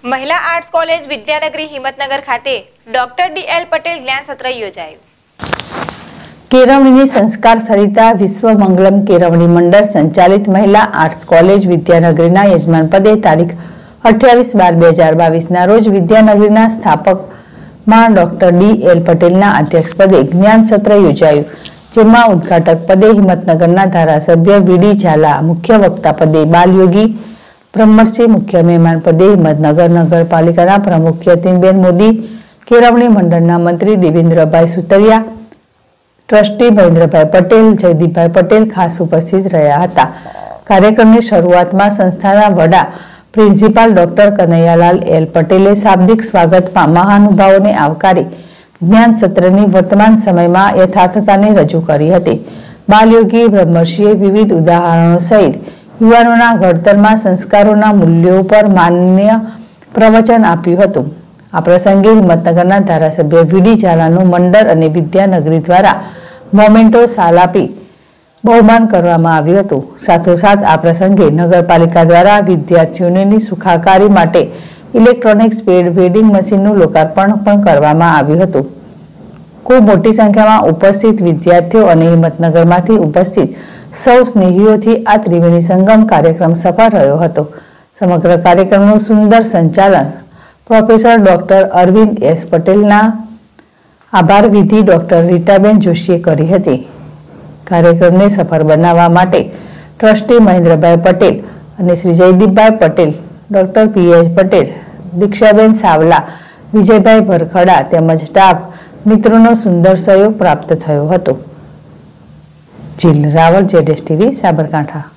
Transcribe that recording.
महिला arts college विद्यानगरी हिम्मतनगर खाते doctor DL. Patel ज्ञान सत्र योजाયું। केळवणीની સંસ્કાર સરિતા વિશ્વ મંગલમ કેળવણી મંડળ સંચાલિત મહિલા આર્ટ્સ કોલેજ વિદ્યાનગરીના યજમાન પદે તારીખ 28/12/2022ના રોજ વિદ્યાનગરીના સ્થાપક માં ડોક્ટર ડી.એલ. પટેલના અધ્યક્ષ પદે જ્ઞાન સત્ર યોજાયું, જેમાં ઉદ્ઘાટક પદે હિંમતનગરના ધારાસભ્ય વી.ડી. ઝાલા, મુખ્ય વક્તા પદે બાલયોગી બ્રહ્મસિંહ, મુખ્ય મહેમાન પદે હિંમતનગર નગરપાલિકાના પ્રમુખ યતીનબેન મોદી, કેળવણી મંડળના મંત્રી દેવેન્દ્રભાઈ સુતરિયા, ટ્રસ્ટી મહેન્દ્રભાઈ પટેલ, જયદીપભાઈ પટેલ ખાસ ઉપસ્થિત રહ્યા હતા। કાર્યક્રમની શરૂઆતમાં સંસ્થાના વડા પ્રિન્સિપાલ ડોક્ટર કનૈયાલાલ એલ. પટેલે શાબ્દિક સ્વાગતમાં મહાનુભાવોને આવકારી જ્ઞાન સત્રની વર્તમાન સમયમાં યથાર્થતાને રજૂ કરી હતી। બાલયોગી બ્રહ્મર્ષિએ વિવિધ ઉદાહરણો સહિત યુવાનોના ઘડતરમાં સંસ્કારોના મૂલ્યો પર માન્ય પ્રવચન આપ્યું હતું। આ પ્રસંગે હિંમતનગરના ધારાસભ્ય વી.ડી. ઝાલાનું મંડળ અને વિદ્યાનગરી દ્વારા મોમેન્ટો શાલ આપી બહુમાન કરવામાં આવ્યું હતું। સાથોસાથ આ પ્રસંગે નગરપાલિકા દ્વારા વિદ્યાર્થીઓની સુખાકારી માટે ઇલેક્ટ્રોનિક સ્પીડ વેડિંગ મશીનનું લોકાર્પણ પણ કરવામાં આવ્યું હતું। ખૂબ મોટી સંખ્યામાં ઉપસ્થિત વિદ્યાર્થીઓ અને હિંમતનગરમાંથી ઉપસ્થિત સૌ સ્નેહીઓથી આ ત્રિવેણી સંગમ કાર્યક્રમ સફળ રહ્યો હતો। સમગ્ર કાર્યક્રમનું સુંદર સંચાલન પ્રોફેસર ડોક્ટર અરવિંદ એસ. પટેલના આભાર વિધિ ડોક્ટર રીટાબેન જોશીએ કરી હતી। કાર્યક્રમને સફળ બનાવવા માટે ટ્રસ્ટી મહેન્દ્રભાઈ પટેલ અને શ્રી જયદીપભાઈ પટેલ, ડોક્ટર પી.એચ. પટેલ, દીક્ષાબેન સાવલા, વિજયભાઈ ભરખડા તેમજ સ્ટાફ મિત્રોનો સુંદર સહયોગ પ્રાપ્ત થયો હતો। જીલ રાવલ, ZSTV, સાબરકાંઠા।